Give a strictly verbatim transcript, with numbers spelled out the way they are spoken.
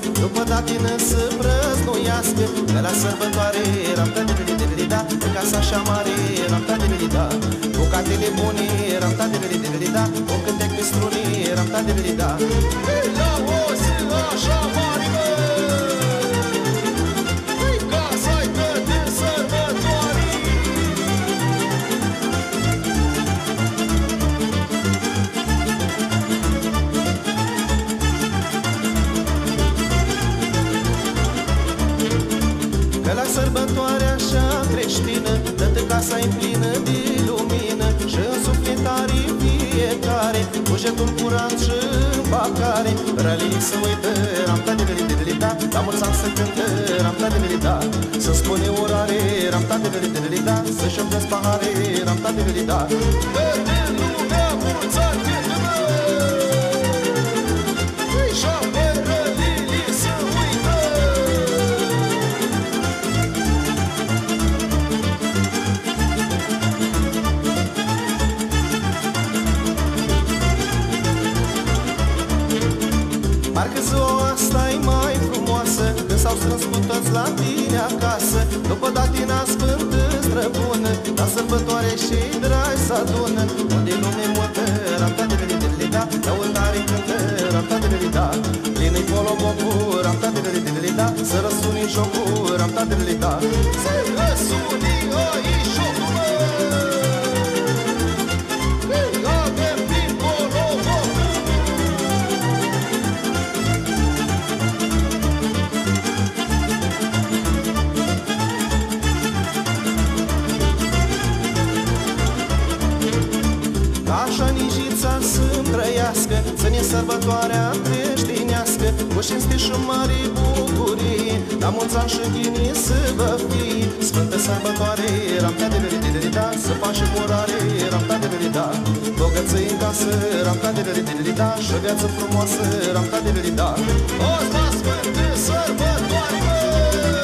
după datină să prăznuiască. Că la sărbătoare ram-ta-de-de-de-de-da, în casa așa mare ram-ta-de-de-de-da, bucatele bune ram-ta-de-de-de-de-da, un cântec pe strune ram-ta-de-de-de-da. Hei, la o zi așa mare, mă! Hei, casa-i că de sărbătoare! Că la sărbătoare așa creștină, dă-te casa-i plină de lumină, și în sufletare fiecare cu jetul curant și în pacare. Rălii să uită ram-ta-de-de-de-de-da, la mulți ani să cântă ram-ta-de-de-de-da, să spune orare ram-ta-de-de-de-de-da, să-și împlesc pahare ram-ta-de-de-de-da. Dă-te lumea mulți ani cântă, mă! Hei, și-apă rălii să uită! Parcă ziua asta-i mai frumoasă, când s-au strâns cu toți la tine acasă, după datina sfântă străbună, la sărbătoare și-i dragi s-adună. Unde lume multă ram-ta-de-de-de-de-da, lăutare cântă ram-ta-de-de-de-da, plină-i polobocul ram-ta-de-de-de-da, să răsuni jocul ram-ta-de-de-da, să răsuni aici jocul, mă! Hei, avem plin polobocul! Așa nijița să-mi trăiască, să ne sărbătoarea creștinească, cu cinste și mare bucurie, la mulți ani și ghinii să vă fie. Sfântă sărbătoare ram-ta-de-de-de-da, să faci și curare ram-ta-de-de-da, bogății în casă ram-ta-de-de-da, și viață frumoasă ram-ta-de-de-da. O, la sfântă sărbătoare, mă!